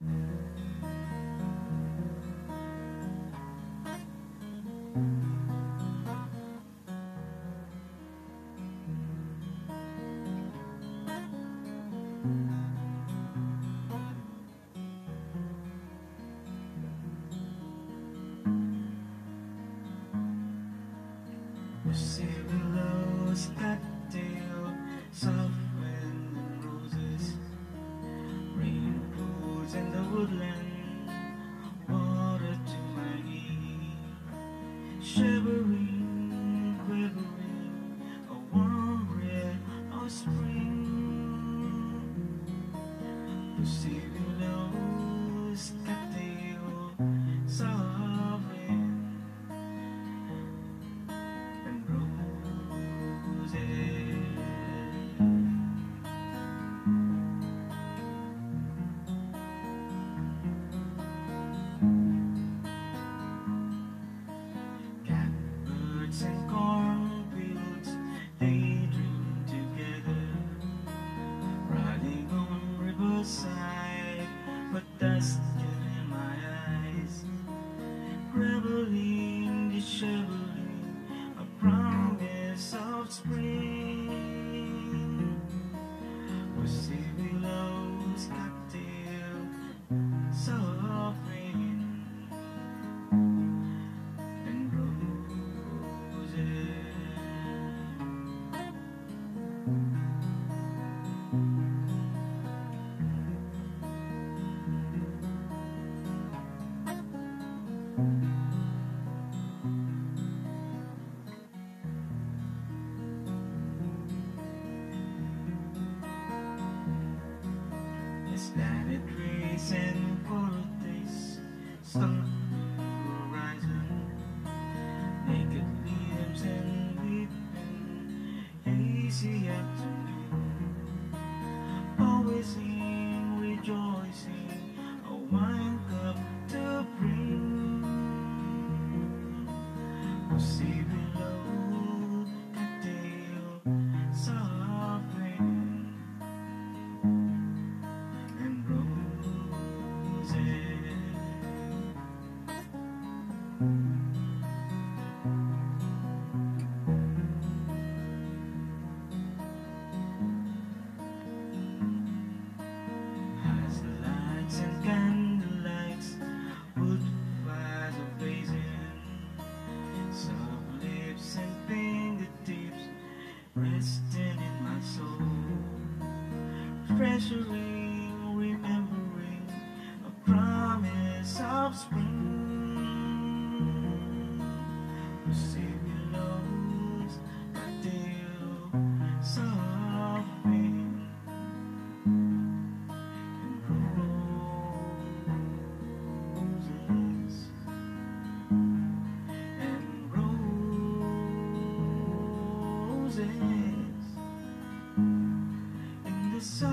Pussy willows, cattail, soft wind and roses, rainbows in the woodland, water to my knee, shivering, quivering, a warm red of spring. Pussy willows, cattail, soft wind and roses. Catbirds and cornfields, they dream together, riding on riverside, but dust in my eyes, reveling, disheveling, a promise of spring. Pussy willows, cattail, soft rain and roses. Slanted rays and qualities stalk the horizon, naked limbs and weeping, hazy afternoon, always in rejoicing, a wine cup to bring. Pussy willow, cattail, soft rain and roses. As the lights and candlelights, wood fires are blazing, soft lips and fingertips resting in my soul, treasuring, remembering a promise of spring. Pussy willows, cattail, soft rain and roses and roses in the sun.